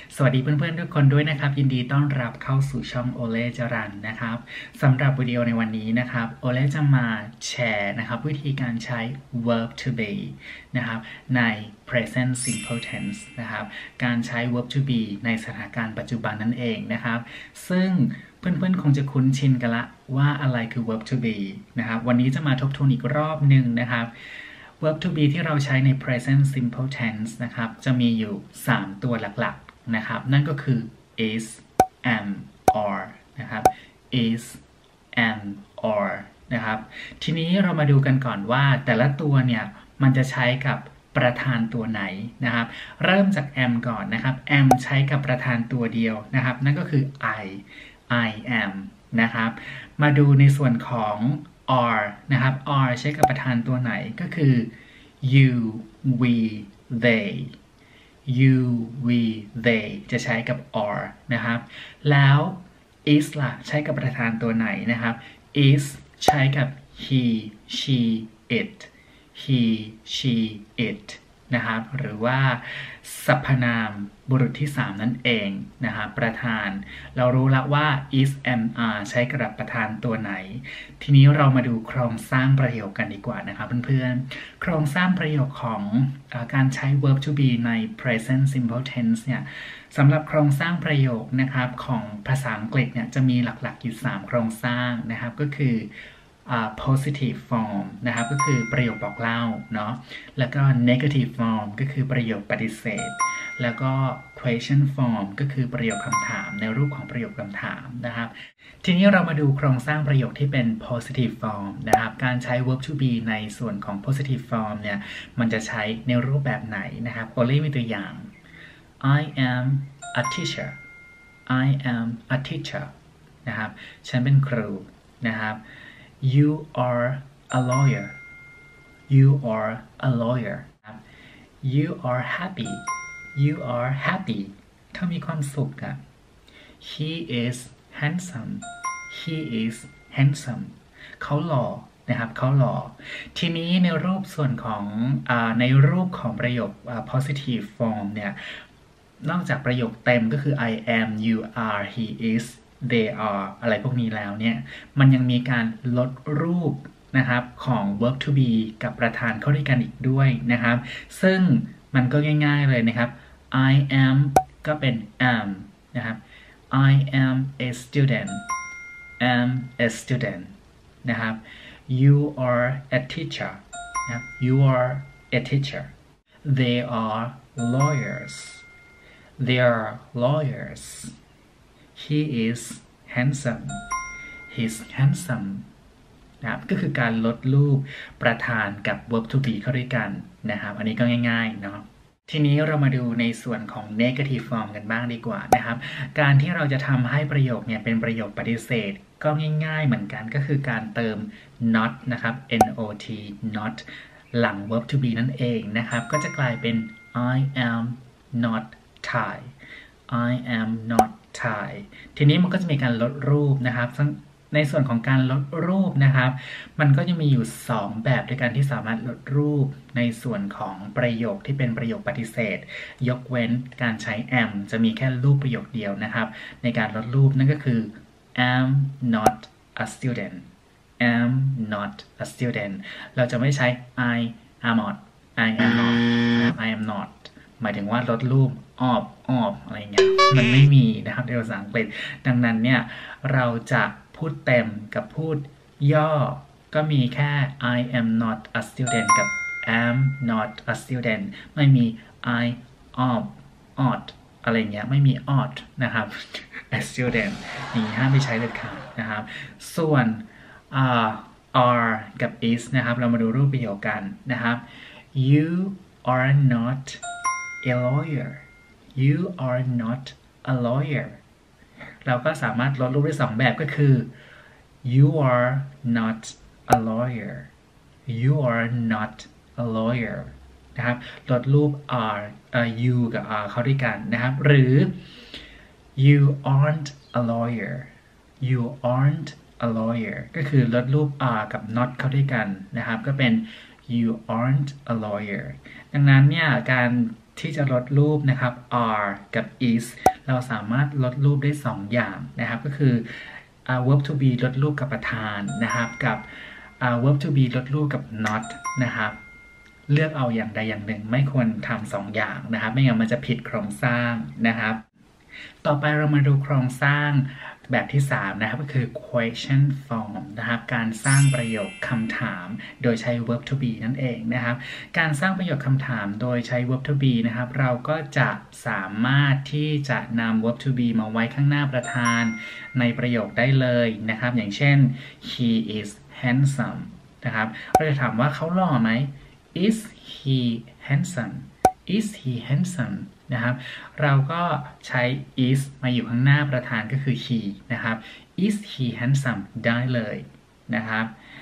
สวัสดีเพื่อนๆทุกคนด้วยนะครับยินดีต้อนรับเข้าสู่ช่องโอเล่จรันนะครับสำหรับวิดีโอในวันนี้นะครับโอเล่จะมาแชร์นะครับวิธีการใช้ verb to be นะครับใน present simple tense นะครับการใช้ verb to be ในสถานการณ์ปัจจุบันนั่นเองนะครับซึ่งเพื่อนๆคงจะคุ้นชินกันละว่าอะไรคือ verb to be นะครับวันนี้จะมาทบทวนอีกรอบหนึ่งนะครับ verb to be ที่เราใช้ใน present simple tense นะครับจะมีอยู่ 3 ตัวหลักๆนะครับนั่นก็คือ is am are นะครับ is am are นะครับทีนี้เรามาดูกันก่อนว่าแต่ละตัวเนี่ยมันจะใช้กับประธานตัวไหนนะครับเริ่มจาก am ก่อนนะครับ am ใช้กับประธานตัวเดียวนะครับนั่นก็คือ I am นะครับมาดูในส่วนของ are นะครับ are ใช้กับประธานตัวไหนก็คือ you we they you we they จะใช้กับ are นะครับแล้ว is ล่ะใช้กับประธานตัวไหนนะครับ is ใช้กับ he she it he she it นะครับหรือว่าสรรพนามบุรุษที่ 3 นั่นเองนะครับประธานเรารู้แล้วว่า is am are ใช้กับประธานตัวไหนทีนี้เรามาดูโครงสร้างประโยคกันดีกว่านะครับเพื่อนๆโครงสร้างประโยคของการใช้ verb to be ใน present simple tense เนี่ยสำหรับโครงสร้างประโยคนะครับของภาษาอังกฤษเนี่ยจะมีหลักๆอยู่3โครงสร้างนะครับก็คือpositive form นะครับก็คือประโยคบอกเล่าเนาะแล้วก็ negative form ก็คือประโยคปฏิเสธแล้วก็ question form ก็คือประโยคคำถามในรูปของประโยคคำถามนะครับทีนี้เรามาดูโครงสร้างประโยคที่เป็น positive form นะครับการใช้ verb to be ในส่วนของ positive form เนี่ยมันจะใช้ในรูปแบบไหนนะครับโอลี่มีตัวอย่าง I am a teacher I am a teacher นะครับฉันเป็นครูนะครับYou are a lawyer. You are a lawyer. You are happy. You are happy. เขามีความสุขอะ He is handsome. He is handsome. เขาหล่อนะครับเขาหล่อทีนี้ในรูปส่วนของในรูปของประโยคpositive form เนี่ยนอกจากประโยคเต็มก็คือ I am you are he is they are อะไรพวกนี้แล้วเนี่ยมันยังมีการลดรูปนะครับของ verb to be กับประธานเข้าด้วยกันอีกด้วยนะครับซึ่งมันก็ง่ายๆเลยนะครับ I am ก็เป็น am นะครับ I am a student am a student นะครับ you are a teacher นะครับ you are a teacher they are lawyers they are lawyers He is handsome. He's handsome. นะครับก็คือการลดรูปประธานกับ verb to be เข้าด้วยกันนะครับอันนี้ก็ง่ายๆเนาะทีนี้เรามาดูในส่วนของ negative form กันบ้างดีกว่านะครับการที่เราจะทำให้ประโยคเนี่ยเป็นประโยคปฏิเสธก็ง่ายๆเหมือนกันก็คือการเติม not นะครับ not not หลัง verb to be นั่นเองนะครับก็จะกลายเป็น I am not Thai I am not Thai ทีนี้มันก็จะมีการลดรูปนะครับในส่วนของการลดรูปนะครับมันก็จะมีอยู่2แบบด้วยกันที่สามารถลดรูปในส่วนของประโยคที่เป็นประโยคปฏิเสธยกเว้นการใช้ am จะมีแค่รูปประโยคเดียวนะครับในการลดรูปนั่นก็คือ am not a student am not a student เราจะไม่ใช้ I am not I am not I am not หมายถึงว่าลดรูปof อะไรเงี้ยมันไม่มีนะครับในภาษาอังกฤษดังนั้นเนี่ยเราจะพูดเต็มกับพูดย่อก็มีแค่ I am not a student กับ am not a student ไม่มี I ought อะไรเงี้ยไม่มี ought นะครับ a student นี่ห้ามไปใช้เด็ดขาดนะครับส่วนare กับ is นะครับเรามาดูรูปประโยคกันนะครับ you are not a lawyer You are not a lawyer เราก็สามารถลดรูปได้2แบบก็คือ You are not a lawyer You are not a lawyer นะครับลดรูป are you กับ are เข้าด้วยกันนะครับหรือ You aren't a lawyer You aren't a lawyer ก็คือลดรูป are กับ not เข้าด้วยกันนะครับก็เป็น You aren't a lawyer ดังนั้นเนี่ยการที่จะลดรูปนะครับ are กับ is เราสามารถลดรูปได้2อย่างนะครับก็คือ verb to be ลดรูปกับประธานนะครับกับ verb to be ลดรูปกับ not นะครับเลือกเอาอย่างใดอย่างหนึ่งไม่ควรทำ2อย่างนะครับไม่งั้นมันจะผิดโครงสร้างนะครับต่อไปเรามาดูโครงสร้างแบบที่3นะครับก็คือ question form นะครับการสร้างประโยคคำถามโดยใช้ verb to be นั่นเองนะครับการสร้างประโยคคำถามโดยใช้ verb to be นะครับเราก็จะสามารถที่จะนำ verb to be มาไว้ข้างหน้าประธานในประโยคได้เลยนะครับอย่างเช่น he is handsome นะครับเราจะถามว่าเขาหล่อไหม is he handsome is he handsome นะครับเราก็ใช้ is มาอยู่ข้างหน้าประธานก็คือ he นะครับ is he handsome ได้เลยนะครับ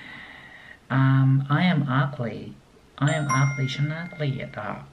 I am ugly I am ugly ฉันน่าเกลียดอ่ะ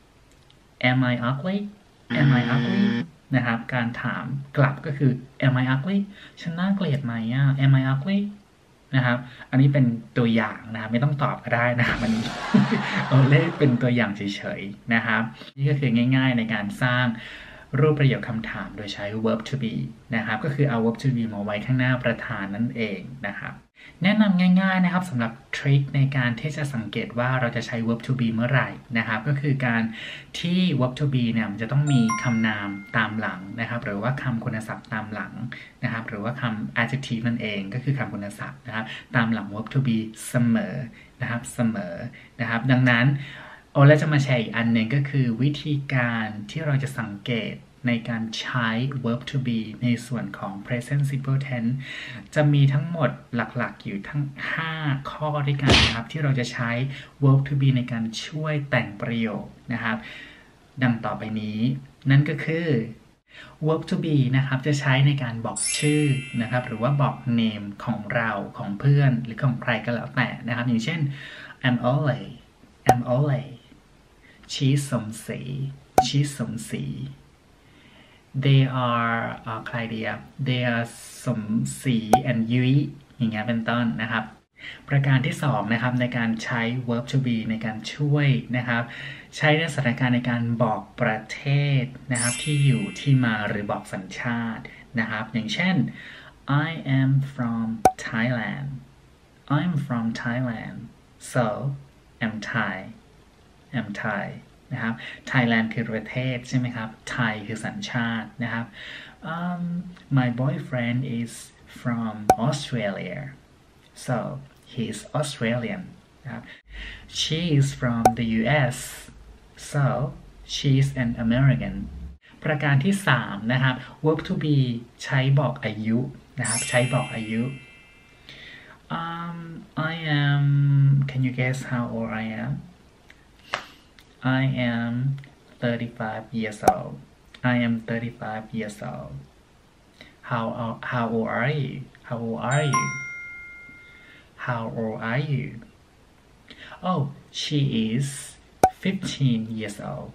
am I ugly am I ugly นะครับการถามกลับก็คือ am I ugly ฉันน่าเกลียดไหมอ่ะ am I uglyนะครับอันนี้เป็นตัวอย่างนะครับไม่ต้องตอบก็ได้นะครับมันเอาเลขเป็นตัวอย่างเฉยๆนะครับนี่ก็คือง่ายๆในการสร้างรูปประโยคคำถามโดยใช้ verb to be นะครับก็คือเอา verb to be มาไว้ข้างหน้าประธานนั่นเองนะครับแนะนำง่ายๆนะครับสำหรับทริคในการที่จะสังเกตว่าเราจะใช้ verb to be เมื่อไหร่นะครับก็คือการที่ verb to be เนี่ยมันจะต้องมีคำนามตามหลังนะครับหรือว่าคำคุณศัพท์ตามหลังนะครับหรือว่าคำ adjective นั่นเองก็คือคำคุณศัพท์นะครับตามหลัง verb to be เสมอนะครับเสมอนะครับดังนั้นแล้วจะมาแชร์อีกอันหนึ่งก็คือวิธีการที่เราจะสังเกตในการใช้ verb to be ในส่วนของ present simple tense จะมีทั้งหมดหลักๆอยู่ทั้ง5ข้อด้วยกันนะครับที่เราจะใช้ verb to be ในการช่วยแต่งประโยคนะครับดังต่อไปนี้นั่นก็คือ verb to be นะครับจะใช้ในการบอกชื่อนะครับหรือว่าบอก name ของเราของเพื่อนหรือของใครก็แล้วแต่นะครับอย่างเช่น I'm Oleชีสมศรีthey are ใครเดีย they are สมศรี and ยุ้ยอย่างเงี้ยเป็นต้นนะครับประการที่2นะครับในการใช้ verb to be ในการช่วยนะครับใช้ในสถานการณ์ในการบอกประเทศนะครับที่อยู่ที่มาหรือบอกสัญชาตินะครับอย่างเช่น I am from Thailand I'm from Thailand so I'm Thaiนะครับ Thailand คือประเทศใช่ไหมครับ Thai คือสัญชาตินะครับ My boyfriend is from Australia so he's Australian นะครับ She is from the US so she's an American ประการที่3นะครับ verb to be ใช้บอกอายุนะครับใช้บอกอายุ I am can you guess how old I am 35 years old. I am 35 years old. How old are you? How old are you? How old are you? Oh, she is 15 years old.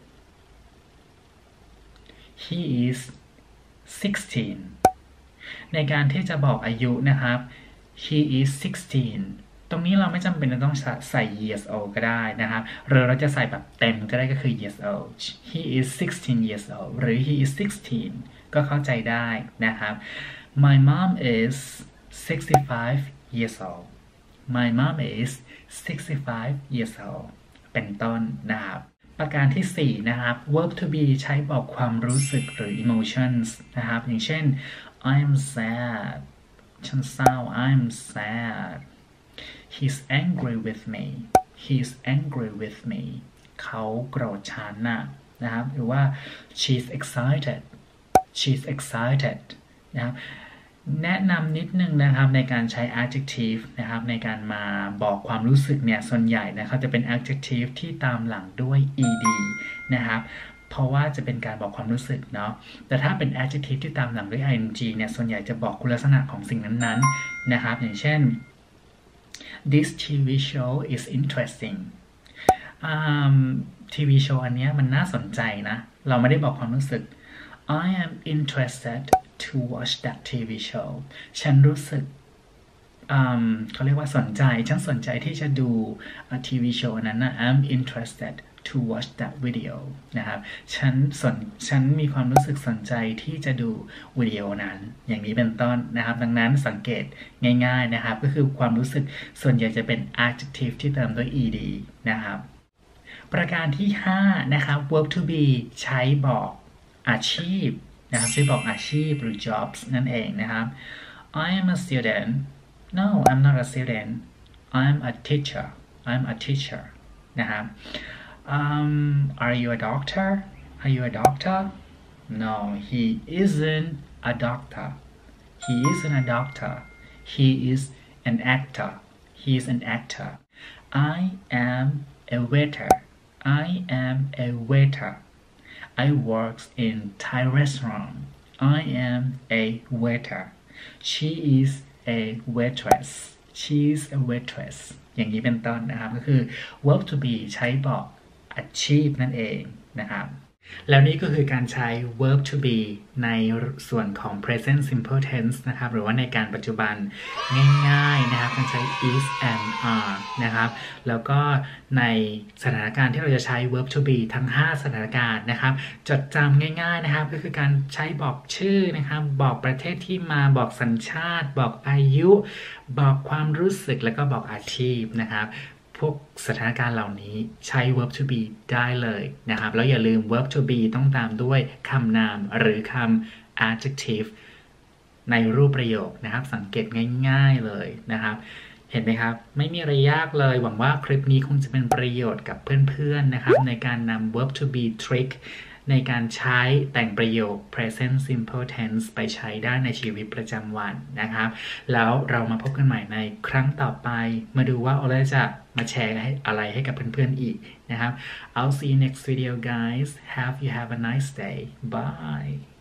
He is 16. ในการที่จะบอกอายุนะครับ He is 16ตรงนี้เราไม่จำเป็นต้องใส่ years old ก็ได้นะครับหรือเราจะใส่แบบเต็มก็ได้ก็คือ years old he is 16 years old หรือ he is 16ก็เข้าใจได้นะครับ my mom is 65 years old my mom is 65 years old เป็นต้นนะครับประการที่4นะครับ verb to be ใช้บอกความรู้สึกหรือ emotions นะครับอย่างเช่น I'm sad ฉันเศร้า I'm sad He's angry with me. He's angry with me. เขาโกรธฉันนะครับหรือว่า she's excited. She's excited. นะครับแนะนำนิดนึงนะครับในการใช้ adjective นะครับในการมาบอกความรู้สึกเนี่ยส่วนใหญ่นะครับจะเป็น adjective ที่ตามหลังด้วย ed นะครับเพราะว่าจะเป็นการบอกความรู้สึกเนาะแต่ถ้าเป็น adjective ที่ตามหลังด้วย ing เนี่ยส่วนใหญ่จะบอกคุณลักษณะของสิ่งนั้นๆนะครับอย่างเช่นThis TV show is interesting ทีวีโชว์อันนี้มันน่าสนใจนะเราไม่ได้บอกความรู้สึก I am interested to watch that TV show ฉันรู้สึกเขาเรียกว่าสนใจฉันสนใจที่จะดูทีวีโชว์นั้นนะ I'm interested to watch that video นะครับฉันมีความรู้สึกสนใจที่จะดูวิดีโอนั้นอย่างนี้เป็นต้นนะครับดังนั้นสังเกตง่ายๆนะครับก็คือความรู้สึกส่วนใหญ่จะเป็น adjective ที่เติมด้วย ed นะครับประการที่5นะครับ verb to be ใช้บอกอาชีพนะครับใช้บอกอาชีพหรือ jobs นั่นเองนะครับ I am a student no I'm not a student I'm a teacherนะครับ are you a doctor no he isn't a doctor he is an actor I am a waiter I work in Thai restaurant I am a waiter she is a waitressอย่างนี้เป็นต้นนะครับก็คือ verb to be ใช้บอกอาชีพนั่นเองนะครับแล้วนี่ก็คือการใช้ verb to be ในส่วนของ present simple tense นะครับหรือว่าในการปัจจุบันง่ายๆนะครับการใช้ is and are นะครับแล้วก็ในสถานการณ์ที่เราจะใช้ verb to be ทั้ง5สถานการณ์นะครับจดจำง่ายๆนะครับก็คือการใช้บอกชื่อนะครับบอกประเทศที่มาบอกสัญชาติบอกอายุบอกความรู้สึกแล้วก็บอกอาชีพนะครับพวกสถานการณ์เหล่านี้ใช้ verb to be ได้เลยนะครับแล้วอย่าลืม verb to be ต้องตามด้วยคำนามหรือคำ adjective ในรูปประโยคนะครับสังเกตง่ายๆเลยนะครับเห็นไหมครับไม่มีอะไรยากเลยหวังว่าคลิปนี้คงจะเป็นประโยชน์กับเพื่อนๆนะครับในการนำ verb to be trick ในการใช้แต่งประโยค present simple tense ไปใช้ได้ในชีวิตประจำวันนะครับแล้วเรามาพบกันใหม่ในครั้งต่อไปมาดูว่าโอเลจะมาแชร์อะไรให้กับเพื่อนๆอีกนะครับ I'll see you next video guys have a nice day bye